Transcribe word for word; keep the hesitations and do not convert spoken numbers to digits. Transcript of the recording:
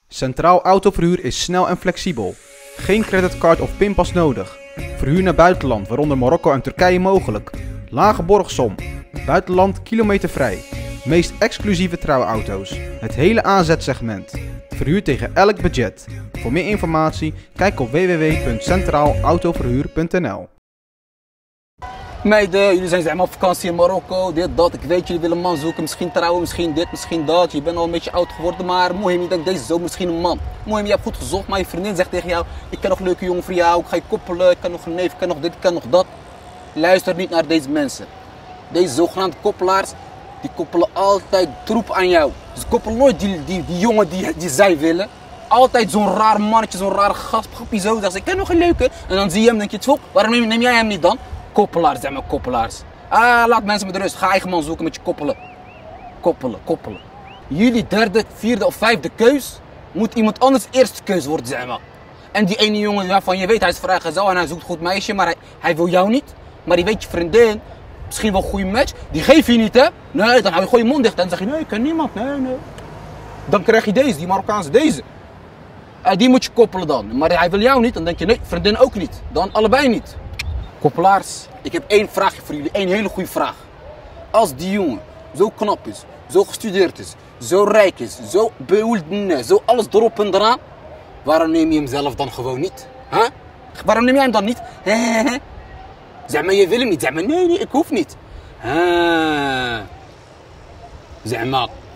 Centraal Autoverhuur is snel en flexibel. Geen creditcard of pinpas nodig. Verhuur naar buitenland, waaronder Marokko en Turkije mogelijk. Lage borgsom. Buitenland kilometervrij. Meest exclusieve trouwauto's. Het hele aanzetsegment. Verhuur tegen elk budget. Voor meer informatie kijk op w w w punt centraal autoverhuur punt n l. Meiden, jullie zijn zeg maar op vakantie in Marokko, dit, dat. Ik weet, jullie willen een man zoeken, misschien trouwen, misschien dit, misschien dat. Je bent al een beetje oud geworden, maar Mohim, je denkt deze zomer misschien een man. Mohim, je hebt goed gezocht, maar je vriendin zegt tegen jou, ik ken nog een leuke jongen voor jou, ik ga je koppelen, ik kan nog een neef, ik kan nog dit, ik kan nog dat. Luister niet naar deze mensen. Deze zogenaamde koppelaars, die koppelen altijd troep aan jou. Ze koppelen nooit die, die, die jongen die, die zij willen. Altijd zo'n raar mannetje, zo'n rare gastpappie zo. Zeggen ze, ik ken nog een leuke. En dan zie je hem, denk je, tjoh, waarom neem, neem jij hem niet dan? Koppelaars zijn maar koppelaars. Ah, laat mensen met rust. Ga eigen man zoeken met je koppelen. Koppelen, koppelen. Jullie derde, vierde of vijfde keus moet iemand anders eerste keus worden, zeg maar. En die ene jongen waarvan je weet, hij is vrijgezel en hij zoekt goed meisje, maar hij, hij wil jou niet. Maar die weet je vriendin, misschien wel een goede match, die geef je niet, hè? Nee, dan hou je gewoon je mond dicht en dan zeg je, nee, ik ken niemand, nee, nee. Dan krijg je deze, die Marokkaanse deze. En die moet je koppelen dan. Maar hij wil jou niet, dan denk je, nee, vriendin ook niet. Dan allebei niet. Koppelaars, ik heb één vraagje voor jullie, één hele goede vraag. Als die jongen zo knap is, zo gestudeerd is, zo rijk is, zo behoeld, zo alles erop en eraan, waarom neem je hem zelf dan gewoon niet? Huh? Waarom neem jij hem dan niet? Zeg maar, je wil hem niet. Zeg maar, nee, nee, ik hoef niet. Zeg maar.